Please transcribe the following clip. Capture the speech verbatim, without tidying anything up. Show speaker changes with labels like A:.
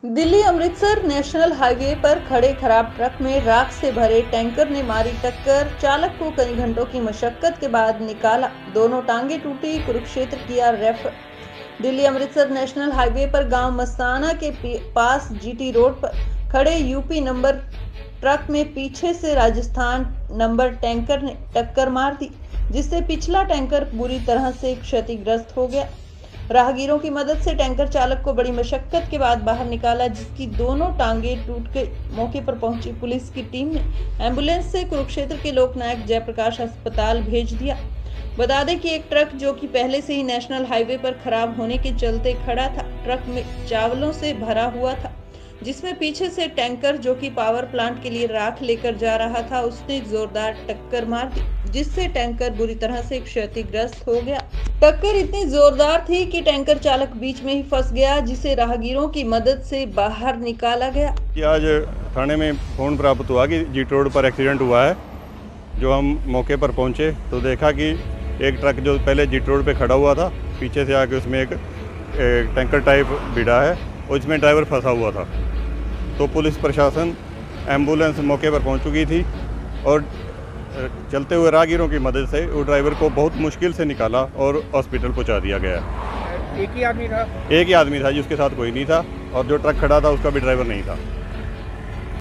A: Delhi Amritsar national highway पर खड़े खराब ट्रक में राख से भरे टैंकर ने मारी टक्कर। चालक को कई घंटों की मशक्कत के बाद निकाला, दोनों टांगे टूटी, कुरुक्षेत्र किया refer. Delhi Amritsar national highway पर गांव मस्ताना के पास जीटी रोड पर खड़े यूपी नंबर ट्रक में पीछे से राजस्थान नंबर टैंकर ने टक्कर मार दी, जिससे पिछला टैंकर बुरी तरह से क्षतिग्रस्त हो गया। राहगीरों की मदद से टैंकर चालक को बड़ी मशक्कत के बाद बाहर निकाला, जिसकी दोनों टांगे टूट गई। मौके पर पहुंची पुलिस की टीम ने एम्बुलेंस से कुरुक्षेत्र के लोकनायक जयप्रकाश अस्पताल भेज दिया। बता दें कि एक ट्रक जो कि पहले से ही नेशनल हाईवे पर खराब होने के चलते खड़ा था, ट्रक में चावलों से भरा हुआ था, जिसमें पीछे से टैंकर जो कि पावर प्लांट के लिए राख लेकर जा रहा था, उसने जोरदार टक्कर मार दी, जिससे टैंकर बुरी तरह से क्षतिग्रस्त हो गया। टक्कर इतनी जोरदार थी कि टैंकर चालक बीच में ही फंस गया, जिसे राहगीरों की मदद से बाहर निकाला गया।
B: आज थाने में फोन प्राप्त हुआ कि जीटी रोड पर एक्सीडेंट हुआ है। जो हम मौके पर पहुंचे तो देखा कि एक ट्रक जो पहले जीटी रोड पे खड़ा हुआ था, पीछे से आके उसमें एक, एक टैंकर टाइप भिड़ा है और इसमें ड्राइवर फंसा हुआ था। तो पुलिस प्रशासन एम्बुलेंस मौके पर पहुंच चुकी थी और चलते हुए राहगीरों की मदद से वो ड्राइवर को बहुत मुश्किल से निकाला और हॉस्पिटल पहुंचा दिया गया।
C: एक ही आदमी था?
B: एक ही आदमी था, जिसके साथ कोई नहीं था, और जो ट्रक खड़ा था उसका भी ड्राइवर नहीं था।